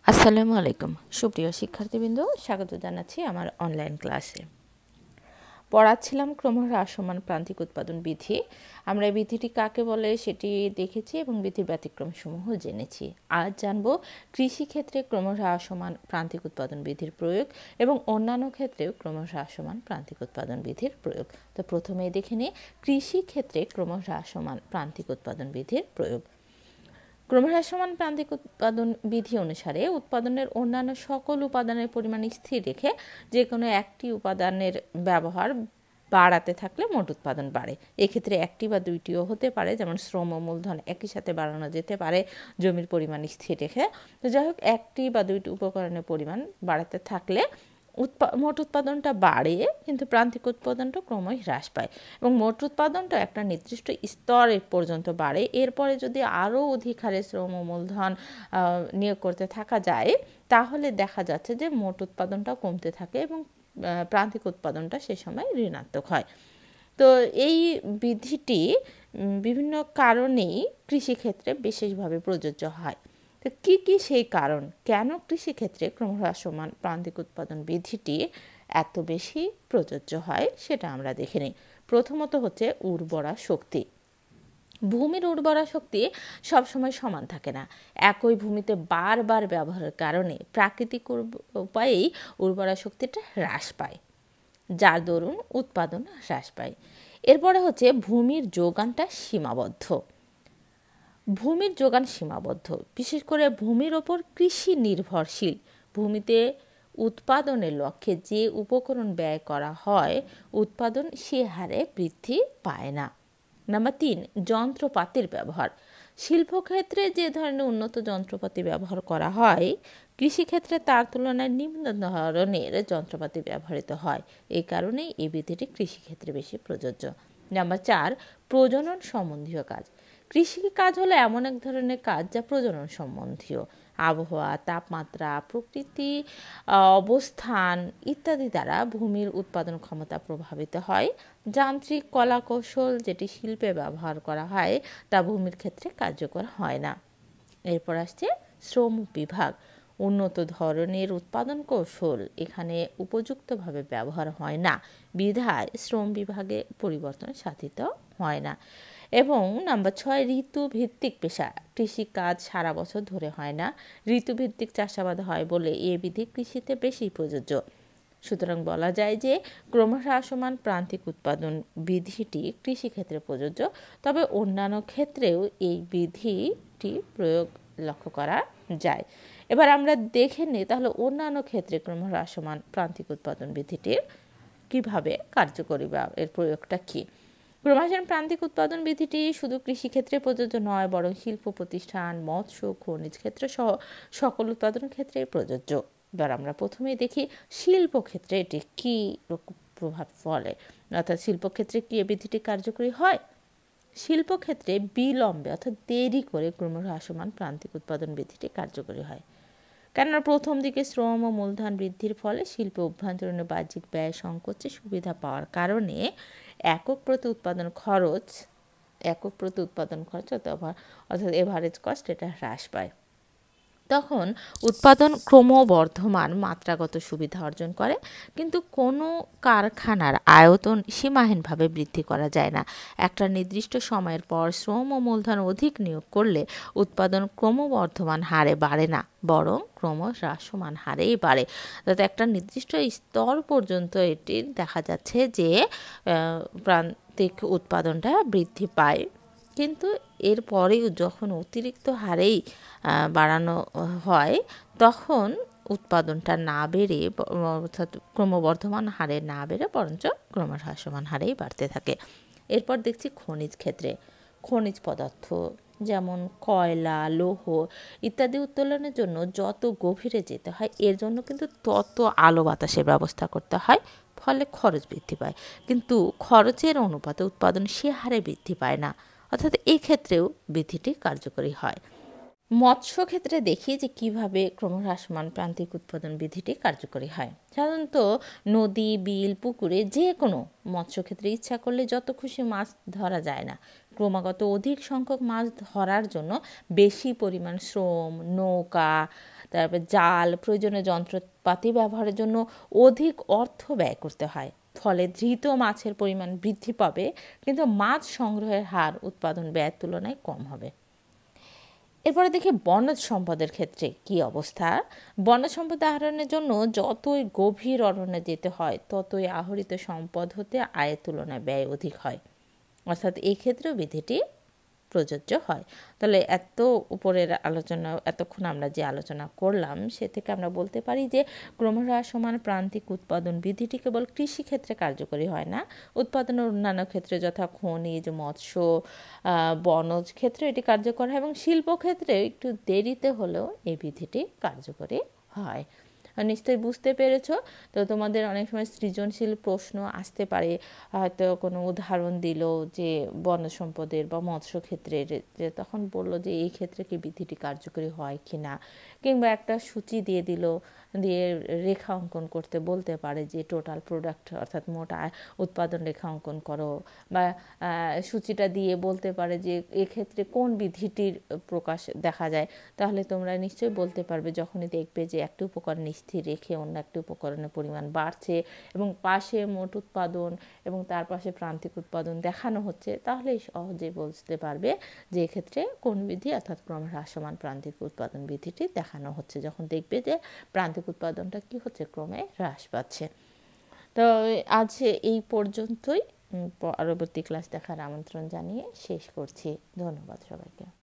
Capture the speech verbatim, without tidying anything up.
আসসালামু আলাইকুম সুপ্রিয় শিক্ষার্থীবৃন্দ, স্বাগত জানাচ্ছি আমার অনলাইন ক্লাসে। পড়াচ্ছিলাম ক্রমহ্রাসমান প্রান্তিক উৎপাদন বিধি। আমরা এই বিধিটি কাকে বলে সেটি দেখেছি এবং বিধির ব্যতিক্রমসমূহ জেনেছি। আজ জানব কৃষিক্ষেত্রে ক্রমহ্রাসমান প্রান্তিক উৎপাদন বিধির প্রয়োগ এবং অন্যান্য ক্ষেত্রেও ক্রমহ্রাসমান প্রান্তিক উৎপাদন বিধির প্রয়োগ। তো প্রথমেই দেখে নিই কৃষিক্ষেত্রে ক্রমহ্রাসমান প্রান্তিক উৎপাদন বিধির প্রয়োগ। ক্রমহ্রাসমান প্রান্তিক উৎপাদন বিধি অনুসারে উৎপাদনের অন্যান্য সকল উপাদানের পরিমাণ স্থির রেখে যে কোনো একটি উপাদানের ব্যবহার বাড়াতে থাকলে মোট উৎপাদন বাড়ে। এক্ষেত্রে একটি বা দুইটিও হতে পারে, যেমন শ্রম ও মূলধন একই সাথে বাড়ানো যেতে পারে জমির পরিমাণ স্থির রেখে। তো যাই হোক, একটি বা দুইটি উপকরণের পরিমাণ বাড়াতে থাকলে উৎপা মোট উৎপাদনটা বাড়ে, কিন্তু প্রান্তিক উৎপাদনটা ক্রমশ হ্রাস পায় এবং মোট উৎপাদনটা একটা নির্দিষ্ট স্তরের পর্যন্ত বাড়ে। এরপরে যদি আরও অধিক হারে শ্রম ও মূলধন নিয়োগ করতে থাকা যায় তাহলে দেখা যাচ্ছে যে মোট উৎপাদনটা কমতে থাকে এবং প্রান্তিক উৎপাদনটা সে সময় ঋণাত্মক হয়। তো এই বিধিটি বিভিন্ন কারণেই কৃষিক্ষেত্রে বিশেষভাবে প্রযোজ্য হয়। তো কী কী সেই কারণ, কেন কৃষিক্ষেত্রে ক্রমহ্রাসমান প্রান্তিক উৎপাদন বিধিটি এত বেশি প্রযোজ্য হয় সেটা আমরা দেখে নিই। প্রথমত হচ্ছে উর্বরা শক্তি। ভূমির উর্বরা শক্তি সবসময় সমান থাকে না। একই ভূমিতে বারবার ব্যবহারের কারণে প্রাকৃতিক উপায়েই উর্বরা শক্তিটা হ্রাস পায়, যার দরুন উৎপাদন হ্রাস পায়। এরপরে হচ্ছে ভূমির যোগানটা সীমাবদ্ধ। ভূমির যোগান সীমাবদ্ধ, বিশেষ করে ভূমির ওপর কৃষি নির্ভরশীল ভূমিতে উৎপাদনের লক্ষ্যে যে উপকরণ ব্যয় করা হয় উৎপাদন সে হারে বৃদ্ধি পায় না। নাম্বার তিন, যন্ত্রপাতির ব্যবহার। শিল্পক্ষেত্রে যে ধরনের উন্নত যন্ত্রপাতি ব্যবহার করা হয় কৃষিক্ষেত্রে তার তুলনায় নিম্ন ধরনের যন্ত্রপাতি ব্যবহৃত হয়। এই কারণেই এই বিধিটি কৃষিক্ষেত্রে বেশি প্রযোজ্য। নাম্বার চার, প্রজনন সম্বন্ধীয় কাজ। কৃষি কাজ হলো এমন এক ধরনের কাজ যা প্রজনন সম্বন্ধীয়। আবহাওয়া, তাপমাত্রা, প্রকৃতি অবস্থান ইত্যাদি দ্বারা ভূমির উৎপাদন ক্ষমতা প্রভাবিত হয়। যান্ত্রিক কলাকৌশল যেটি শিল্পে ব্যবহার করা হয় তা ভূমির ক্ষেত্রে কার্যকর হয় না। এরপর আসছে শ্রম বিভাগ। উন্নত ধরনের উৎপাদন কৌশল এখানে উপযুক্তভাবে ব্যবহার হয় না বিধায় শ্রম বিভাগে পরিবর্তন সাধিত হয় না। এবং নাম্বার ছয়, ঋতুভিত্তিক পেশা। কৃষিকাজ সারা বছর ধরে হয় না, ঋতুভিত্তিক চাষাবাদ হয় বলে এ বিধি কৃষিতে বেশি প্রযোজ্য। সুতরাং বলা যায় যে ক্রমহ্রাসমান প্রান্তিক উৎপাদন বিধিটি কৃষিক্ষেত্রে প্রযোজ্য, তবে অন্যান্য ক্ষেত্রেও এই বিধিটি প্রয়োগ লক্ষ্য করা যায়। এবার আমরা দেখে নিই তাহলে অন্যান্য ক্ষেত্রে ক্রমহ্রাসমান প্রান্তিক উৎপাদন বিধিটির কিভাবে কার্যকরী বা এর প্রয়োগটা কী। ক্রমহ্রাসমান প্রান্তিক উৎপাদন বিধিটি শুধু কৃষিক্ষেত্রে প্রযোজ্য নয়, বরং শিল্প প্রতিষ্ঠান, মৎস্য, খনিজ ক্ষেত্র সহ সকল উৎপাদন ক্ষেত্রে প্রযোজ্য। এবার আমরা প্রথমেই দেখি শিল্পক্ষেত্রে এটি কী প্রভাব ফলে, অর্থাৎ শিল্পক্ষেত্রে কি এ বিধিটি কার্যকরী হয়। শিল্পক্ষেত্রে বিলম্বে অর্থাৎ দেরি করে ক্রমহ্রাসমান প্রান্তিক উৎপাদন বিধিটি কার্যকরী হয়, কেননা প্রথম দিকে শ্রম ও মূলধন বৃদ্ধির ফলে শিল্প অভ্যন্তরীণ বাহ্যিক ব্যয় সংকোচে সুবিধা পাওয়ার কারণে একক প্রতি উৎপাদন খরচ একক প্রতি উৎপাদন খরচ অর্থাৎ এভারেজ কস্ট এটা হ্রাস পায়। তখন উৎপাদন ক্রমবর্ধমান মাত্রাগত সুবিধা অর্জন করে, কিন্তু কোনো কারখানার আয়তন সীমাহীনভাবে বৃদ্ধি করা যায় না। একটা নির্দিষ্ট সময়ের পর শ্রম ও মূলধন অধিক নিয়োগ করলে উৎপাদন ক্রমবর্ধমান হারে বাড়ে না, বরং ক্রমহ্রাসমান হারেই বাড়ে। অর্থাৎ একটা নির্দিষ্ট স্তর পর্যন্ত এটি দেখা যাচ্ছে যে প্রান্তিক উৎপাদনটা বৃদ্ধি পায়, কিন্তু এরপরেও যখন অতিরিক্ত হারেই বাড়ানো হয় তখন উৎপাদনটা না বেড়ে অর্থাৎ ক্রমবর্ধমান হারে না বেড়ে বরঞ্চ ক্রমহ্রাসমান হারেই বাড়তে থাকে। এরপর দেখছি খনিজ ক্ষেত্রে। খনিজ পদার্থ যেমন কয়লা, লৌহ ইত্যাদি উত্তোলনের জন্য যত গভীরে যেতে হয় এর জন্য কিন্তু তত আলো বাতাসের ব্যবস্থা করতে হয়, ফলে খরচ বৃদ্ধি পায়, কিন্তু খরচের অনুপাতে উৎপাদন সে হারে বৃদ্ধি পায় না, অর্থাৎ এই ক্ষেত্রেও বিধিটি কার্যকরী হয়। মৎস্য ক্ষেত্রে দেখি যে কিভাবে ক্রমহ্রাসমান প্রান্তিক উৎপাদন বিধিটি কার্যকরী হয়। সাধারণত নদী, বিল, পুকুরে যে কোনো মৎস্য ক্ষেত্রে ইচ্ছা করলে যত খুশি মাছ ধরা যায় না। ক্রমাগত অধিক সংখ্যক মাছ ধরার জন্য বেশি পরিমাণ শ্রম, নৌকা, তারপর জাল, প্রয়োজনীয় যন্ত্রপাতি ব্যবহারের জন্য অধিক অর্থ ব্যয় করতে হয়। ফলে ধৃত মাছের পরিমাণ বৃদ্ধি পাবে, কিন্তু মাছ সংগ্রহের হার উৎপাদন ব্যয়ের তুলনায় কম হবে। এরপরে দেখি বনজ সম্পদের ক্ষেত্রে কি অবস্থা। বনজ সম্পদ আহরণের জন্য যতই গভীর অরণ্যে যেতে হয়, ততই আহরিত সম্পদ হতে আয়ের তুলনায় ব্যয় অধিক হয়। অর্থাৎ এই ক্ষেত্রেও বিধিটি প্রযোজ্য হয়। তাহলে এত উপরের আলোচনা, এতক্ষণ আমরা যে আলোচনা করলাম, সে থেকে আমরা বলতে পারি যে ক্রমহ্রাসমান প্রান্তিক উৎপাদন বিধিটি কেবল কৃষিক্ষেত্রে কার্যকরী হয় না, উৎপাদনের অন্যান্য ক্ষেত্রে যথা খনিজ, মৎস্য, বনজ ক্ষেত্রে এটি কার্যকর হয় এবং শিল্পক্ষেত্রে একটু দেরিতে হলেও এই বিধিটি কার্যকরী হয়। নিশ্চয়ই বুঝতে পেরেছ। তো তোমাদের অনেক সময় সৃজনশীল প্রশ্ন আসতে পারে, হয়তো কোনো উদাহরণ দিল যে বনজ সম্পদের বা মৎস্য ক্ষেত্রের, যে তখন বললো যে এই ক্ষেত্রে কি বিধিটি কার্যকরী হয় কি না, কিংবা একটা সূচি দিয়ে দিল, দিয়ে রেখা অঙ্কন করতে বলতে পারে যে টোটাল প্রোডাক্ট অর্থাৎ মোট উৎপাদন রেখা অঙ্কন করো, বা সূচিটা দিয়ে বলতে পারে যে এক্ষেত্রে কোন বিধিটির প্রকাশ দেখা যায়। তাহলে তোমরা নিশ্চয়ই বলতে পারবে যখনই দেখবে যে একটি উপকরণ স্থির রেখে অন্য একটি উপকরণের পরিমাণ বাড়ছে এবং পাশে মোট উৎপাদন এবং তার পাশে প্রান্তিক উৎপাদন দেখানো হচ্ছে, তাহলে সহজে বুঝতে পারবে যে এক্ষেত্রে কোন বিধি অর্থাৎ ক্রমহ্রাসমান প্রান্তিক উৎপাদন বিধিটি দেখানো হচ্ছে, যখন দেখবে যে প্রান্তিক উৎপাদনটা কি হচ্ছে, ক্রমে হ্রাস পাচ্ছে। তো আজ এই পর্যন্তই। পরবর্তী ক্লাস দেখার আমন্ত্রণ জানিয়ে শেষ করছি। ধন্যবাদ সবাইকে।